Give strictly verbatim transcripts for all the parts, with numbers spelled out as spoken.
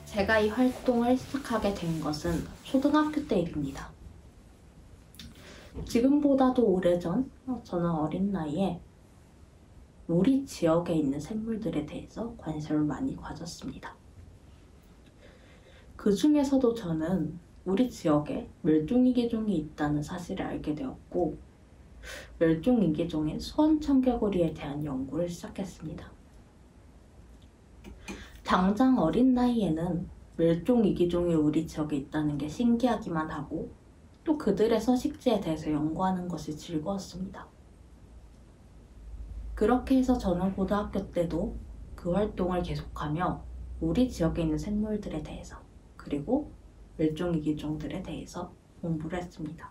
제가 이 활동을 시작하게 된 것은 초등학교 때 일입니다. 지금보다도 오래전 저는 어린 나이에 우리 지역에 있는 생물들에 대해서 관심을 많이 가졌습니다. 그 중에서도 저는 우리 지역에 멸종위기종이 있다는 사실을 알게 되었고, 멸종위기종인 수원청개구리에 대한 연구를 시작했습니다. 당장 어린 나이에는 멸종위기종이 우리 지역에 있다는 게 신기하기만 하고, 또 그들의 서식지에 대해서 연구하는 것이 즐거웠습니다. 그렇게 해서 저는 고등학교 때도 그 활동을 계속하며 우리 지역에 있는 생물들에 대해서, 그리고 멸종위기종들에 대해서 공부를 했습니다.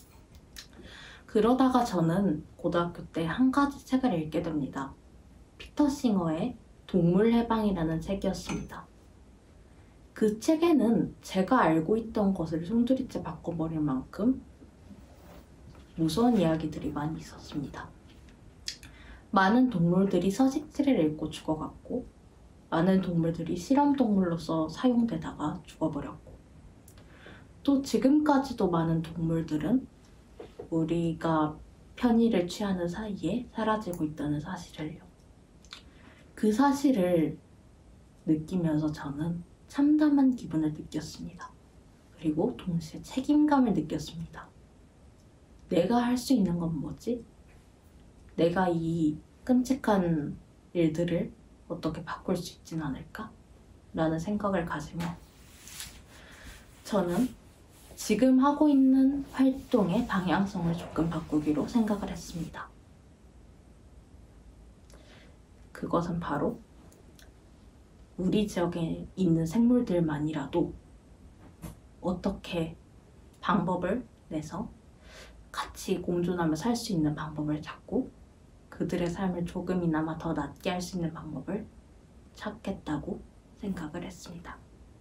그러다가 저는 고등학교 때 한 가지 책을 읽게 됩니다. 피터 싱어의 동물해방이라는 책이었습니다. 그 책에는 제가 알고 있던 것을 송두리째 바꿔버릴 만큼 무서운 이야기들이 많이 있었습니다. 많은 동물들이 서식지를 잃고 죽어갔고, 많은 동물들이 실험동물로서 사용되다가 죽어버렸고, 또 지금까지도 많은 동물들은 우리가 편의를 취하는 사이에 사라지고 있다는 사실을요. 그 사실을 느끼면서 저는 참담한 기분을 느꼈습니다. 그리고 동시에 책임감을 느꼈습니다. 내가 할 수 있는 건 뭐지? 내가 이 끔찍한 일들을 어떻게 바꿀 수 있진 않을까? 라는 생각을 가지며 저는 지금 하고 있는 활동의 방향성을 조금 바꾸기로 생각을 했습니다. 그것은 바로 우리 지역에 있는 생물들만이라도 어떻게 방법을 내서 같이 공존하며 살 수 있는 방법을 찾고, 그들의 삶을 조금이나마 더 낫게 할 수 있는 방법을 찾겠다고 생각을 했습니다.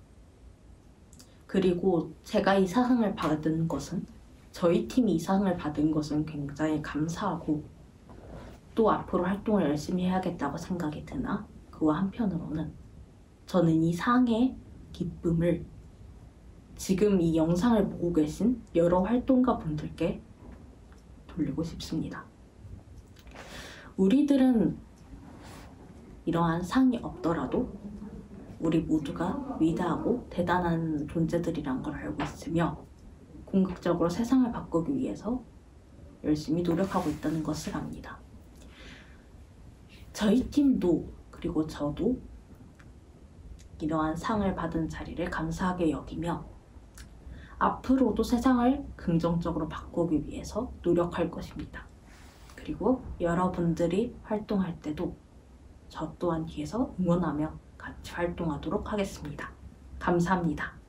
그리고 제가 이 상을 받은 것은, 저희 팀이 이 상을 받은 것은 굉장히 감사하고, 또 앞으로 활동을 열심히 해야겠다고 생각이 드나, 그와 한편으로는 저는 이 상의 기쁨을 지금 이 영상을 보고 계신 여러 활동가 분들께 돌리고 싶습니다. 우리들은 이러한 상이 없더라도 우리 모두가 위대하고 대단한 존재들이란 걸 알고 있으며, 궁극적으로 세상을 바꾸기 위해서 열심히 노력하고 있다는 것을 압니다. 저희 팀도, 그리고 저도 이러한 상을 받은 자리를 감사하게 여기며 앞으로도 세상을 긍정적으로 바꾸기 위해서 노력할 것입니다. 그리고 여러분들이 활동할 때도 저 또한 뒤에서 응원하며 같이 활동하도록 하겠습니다. 감사합니다.